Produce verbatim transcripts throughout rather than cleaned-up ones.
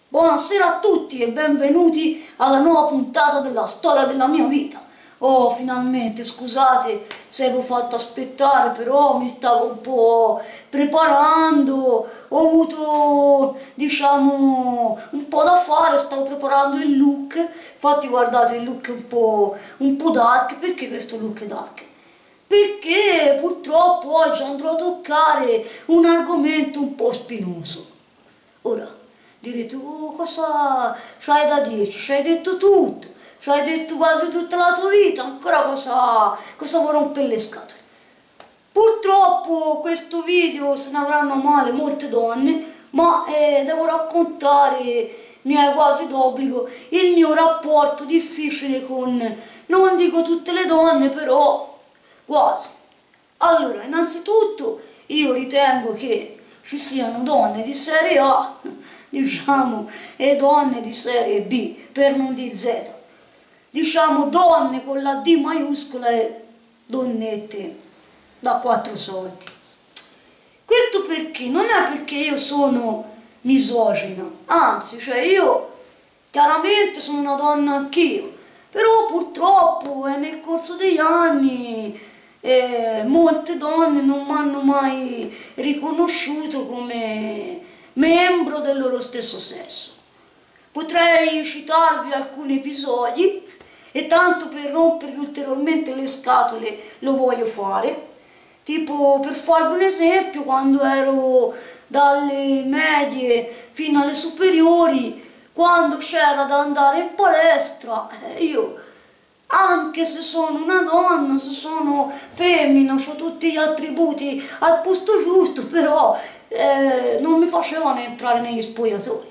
Buonasera a tutti e benvenuti alla nuova puntata della storia della mia vita. Oh, finalmente, scusate se vi ho fatto aspettare, però mi stavo un po' preparando, ho avuto, diciamo, un po' da fare, stavo preparando il look. Infatti guardate, il look è un po', un po' dark. Perché questo look è dark? Perché purtroppo oggi andrò a toccare un argomento un po' spinoso. Ora, direte, oh, cosa c'hai da dirci? Ci hai detto tutto, ci hai detto quasi tutta la tua vita, ancora cosa, cosa vuoi rompere le scatole? Purtroppo questo video se ne avranno male molte donne, ma eh, devo raccontare, mi è quasi d'obbligo, il mio rapporto difficile con, non dico tutte le donne, però quasi. Allora, innanzitutto io ritengo che ci siano donne di serie A, diciamo, e donne di serie B, per non dire Z. Diciamo donne con la D maiuscola e donnette da quattro soldi. Questo perché? Non è perché io sono misogina, anzi, cioè io chiaramente sono una donna anch'io, però purtroppo eh, nel corso degli anni eh, molte donne non mi hanno mai riconosciuto come membro del loro stesso sesso. Potrei citarvi alcuni episodi e tanto per rompervi ulteriormente le scatole lo voglio fare. Tipo, per farvi un esempio, quando ero dalle medie fino alle superiori, quando c'era da andare in palestra, eh, io, anche se sono una donna, se sono femmina, ho tutti gli attributi al posto giusto, però eh, non mi facevano entrare negli spogliatoi.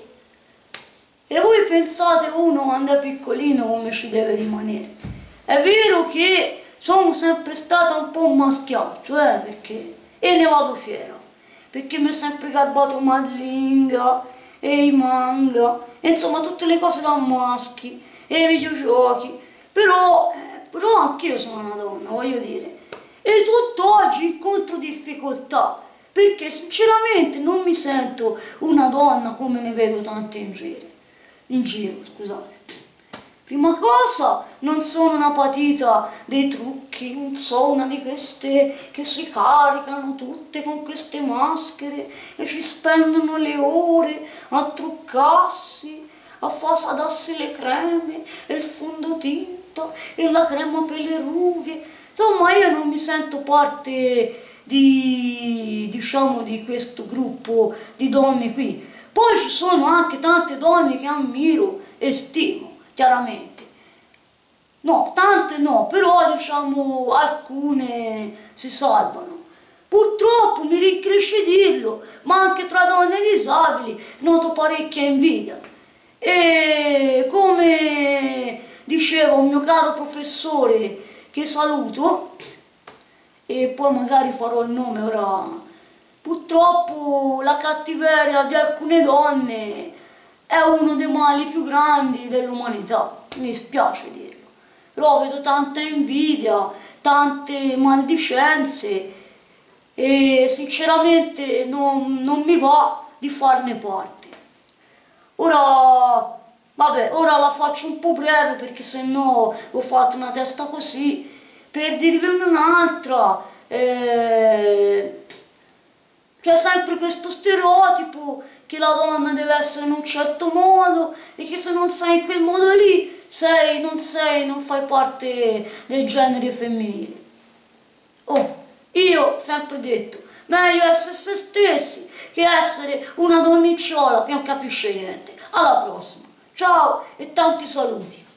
E voi pensate uno quando è piccolino come ci deve rimanere? È vero che sono sempre stata un po' un maschiaccio, eh, perché... e ne vado fiera, perché mi è sempre garbato Mazinga e i manga, e insomma tutte le cose da maschi, e i videogiochi, però, eh, però anch'io sono una donna, voglio dire. E tutt'oggi incontro difficoltà, perché sinceramente non mi sento una donna come ne vedo tante in giro. In giro, scusate. Prima cosa, non sono una patita dei trucchi, non so, una di queste che si caricano tutte con queste maschere e ci spendono le ore a truccarsi, a farsi a darsi le creme e il fondotinta e la crema per le rughe. Insomma, io non mi sento parte di, diciamo, di questo gruppo di donne qui. Poi ci sono anche tante donne che ammiro e stimo, chiaramente. No, tante no, però diciamo alcune si salvano. Purtroppo mi rincresce dirlo, ma anche tra donne disabili noto parecchia invidia. E come diceva un mio caro professore, che saluto, e poi magari farò il nome ora... Purtroppo la cattiveria di alcune donne è uno dei mali più grandi dell'umanità, mi spiace dirlo, però vedo tanta invidia, tante maldicenze e sinceramente non, non mi va di farne parte. Ora, vabbè, ora la faccio un po' breve perché sennò ho fatto una testa così, per dirvi un'altra. Eh, C'è sempre questo stereotipo che la donna deve essere in un certo modo e che se non sei in quel modo lì, sei, non sei, non fai parte del genere femminile. Oh, io ho sempre detto, meglio essere se stessi che essere una donnicciola che non capisce niente. Alla prossima, ciao e tanti saluti.